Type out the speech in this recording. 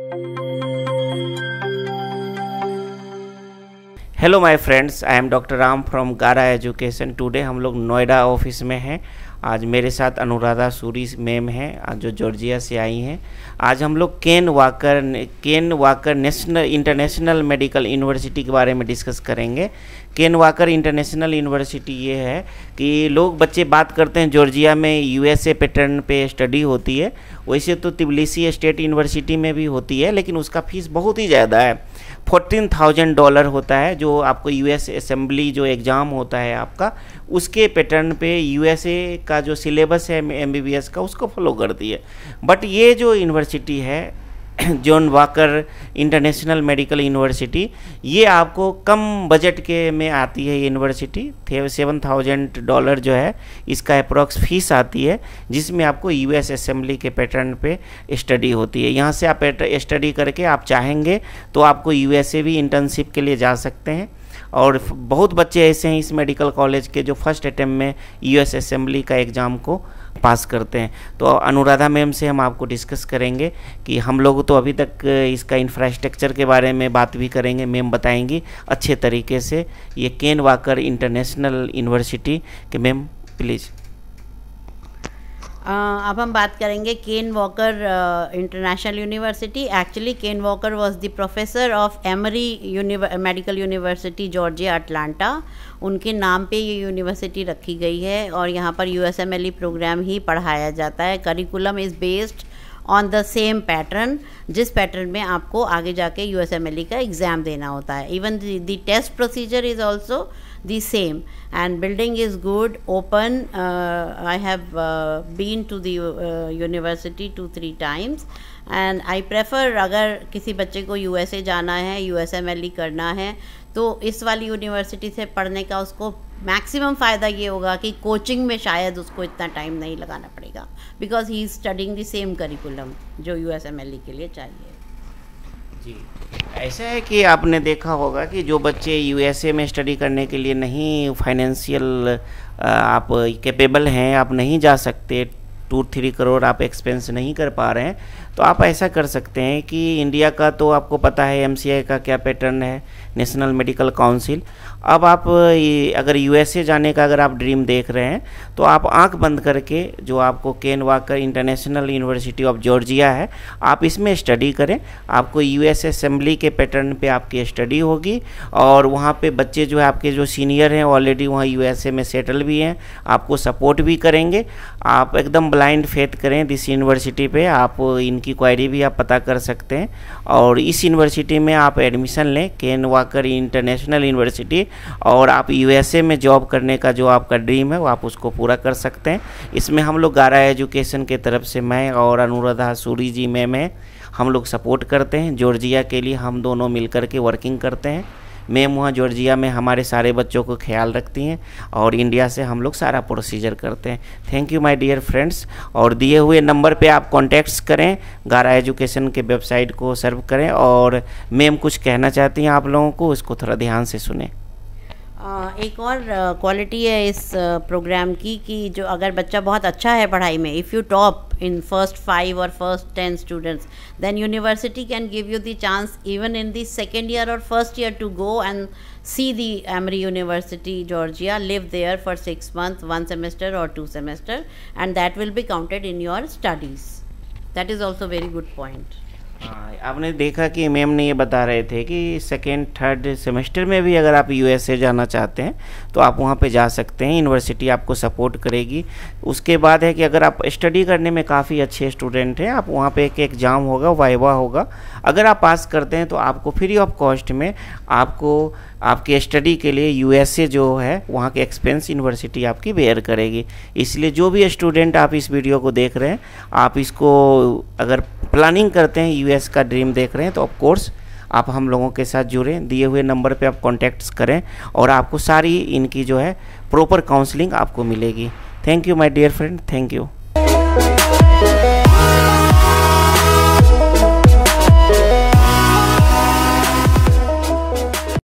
Hello my friends, I am doctor Ram from Gara education. Today हम लोग Noida office में हैं। आज मेरे साथ अनुराधा सूरी मैम हैं, आज जो जॉर्जिया से आई हैं। आज हम लोग Ken Walker national international medical university के बारे में डिस्कस करेंगे। केन वाकर इंटरनेशनल यूनिवर्सिटी ये है कि बच्चे बात करते हैं जॉर्जिया में यूएसए पैटर्न पे स्टडी होती है। वैसे तो तिबिलिसी स्टेट यूनिवर्सिटी में भी होती है, लेकिन उसका फीस बहुत ही ज़्यादा है। $14,000 होता है जो आपको यूएस असेंबली जो एग्ज़ाम होता है आपका, उसके पैटर्न पे यूएसए का जो सिलेबस है एमबीबीएस का उसको फॉलो करती है। बट ये जो यूनिवर्सिटी है John Walker international medical university, ये आपको कम बजट के में आती है। यूनिवर्सिटी $7,000 जो है इसका अप्रॉक्स फीस आती है, जिसमें आपको यूएस असेंबली के पैटर्न पे स्टडी होती है। यहाँ से आप स्टडी करके आप चाहेंगे तो आपको यूएसए भी इंटर्नशिप के लिए जा सकते हैं। और बहुत बच्चे ऐसे हैं इस मेडिकल कॉलेज के जो फर्स्ट अटेम्प्ट में यूएस असेंबली का एग्ज़ाम को पास करते हैं। तो अनुराधा मैम से हम आपको डिस्कस करेंगे कि हम लोग तो अभी तक इसका इंफ्रास्ट्रक्चर के बारे में बात भी करेंगे। मैम बताएंगी अच्छे तरीके से ये केन वाकर इंटरनेशनल यूनिवर्सिटी के। Ma'am please. अब हम बात करेंगे Ken Walker international university. Actually Ken Walker was the professor of Emory medical university Georgia Atlanta. उनके नाम पे ये यूनिवर्सिटी रखी गई है और यहाँ पर यूएसएमएलई प्रोग्राम ही पढ़ाया जाता है। Curriculum is based on the same pattern, जिस पैटर्न में आपको आगे जाके यूएसएमएलई का एग्ज़ाम देना होता है। Even the test procedure is also the same, and building is good, open. I have been to the university 2-3 times and I prefer, अगर किसी बच्चे को यूएसए जाना है, यूएसएमएलई करना है, तो इस वाली यूनिवर्सिटी से पढ़ने का उसको मैक्सिमम फ़ायदा ये होगा कि कोचिंग में शायद उसको इतना टाइम नहीं लगाना पड़ेगा, because he is studying the same curriculum जो यूएसएमएलई के लिए चाहिए। जी, ऐसा है कि आपने देखा होगा कि जो बच्चे यूएसए में स्टडी करने के लिए नहीं फाइनेंशियल आप कैपेबल हैं, आप नहीं जा सकते, 2-3 करोड़ आप एक्सपेंस नहीं कर पा रहे हैं, तो आप ऐसा कर सकते हैं कि इंडिया का तो आपको पता है एमसीआई का क्या पैटर्न है, नेशनल मेडिकल काउंसिल। अब आप अगर यूएसए जाने का अगर आप ड्रीम देख रहे हैं तो आप आंख बंद करके जो आपको Ken Walker international university of Georgia है, आप इसमें स्टडी करें। आपको यूएस असेंबली के पैटर्न पे आपकी स्टडी होगी और वहाँ पे बच्चे जो है आपके जो सीनियर हैं ऑलरेडी वहाँ यूएसए में सेटल भी हैं, आपको सपोर्ट भी करेंगे। आप एकदम ब्लाइंड फेथ करें दिस यूनिवर्सिटी पे, आप इनकी क्वायरी भी आप पता कर सकते हैं और इस यूनिवर्सिटी में आप एडमिशन लें, केन वाकर इंटरनेशनल यूनिवर्सिटी, और आप यूएसए में जॉब करने का जो आपका ड्रीम है वो आप उसको पूरा कर सकते हैं। इसमें हम लोग गारा एजुकेशन के तरफ से मैं और अनुराधा सूरी जी मैम है, हम लोग सपोर्ट करते हैं। जॉर्जिया के लिए हम दोनों मिलकर के वर्किंग करते हैं। मैम वहाँ जॉर्जिया में हमारे सारे बच्चों को ख्याल रखती हैं और इंडिया से हम लोग सारा प्रोसीजर करते हैं। Thank you my dear friends. और दिए हुए नंबर पे आप कॉन्टैक्ट्स करें, गारा एजुकेशन के वेबसाइट को सर्व करें। और मैम कुछ कहना चाहती हैं आप लोगों को, इसको थोड़ा ध्यान से सुने। एक और क्वालिटी है इस प्रोग्राम की कि जो अगर बच्चा बहुत अच्छा है पढ़ाई में, if you top in first 5 और first 10 students, then university can give you the chance even in the second year और first year to go and see the Emory University Georgia, live there for 6 months, 1 semester or 2 semester, and that will be counted in your studies. That is also very good point. आपने देखा कि ma'am ने ये बता रहे थे कि second third semester में भी अगर आप यूएसए जाना चाहते हैं तो आप वहाँ पे जा सकते हैं, यूनिवर्सिटी आपको सपोर्ट करेगी। उसके बाद है कि अगर आप स्टडी करने में काफ़ी अच्छे स्टूडेंट हैं, आप वहाँ पे एक एग्ज़ाम होगा, वाइवा होगा, अगर आप पास करते हैं तो आपको फ्री ऑफ कॉस्ट में आपको आपके स्टडी के लिए यूएसए जो है वहाँ के एक्सपेंस यूनिवर्सिटी आपकी बेयर करेगी। इसलिए जो भी स्टूडेंट आप इस वीडियो को देख रहे हैं, आप इसको अगर प्लानिंग करते हैं, यूएस का ड्रीम देख रहे हैं, तो ऑफ कोर्स आप हम लोगों के साथ जुड़ें। दिए हुए नंबर पे आप कॉन्टैक्ट्स करें और आपको सारी इनकी जो है प्रॉपर काउंसलिंग आपको मिलेगी। Thank you my dear friend, thank you.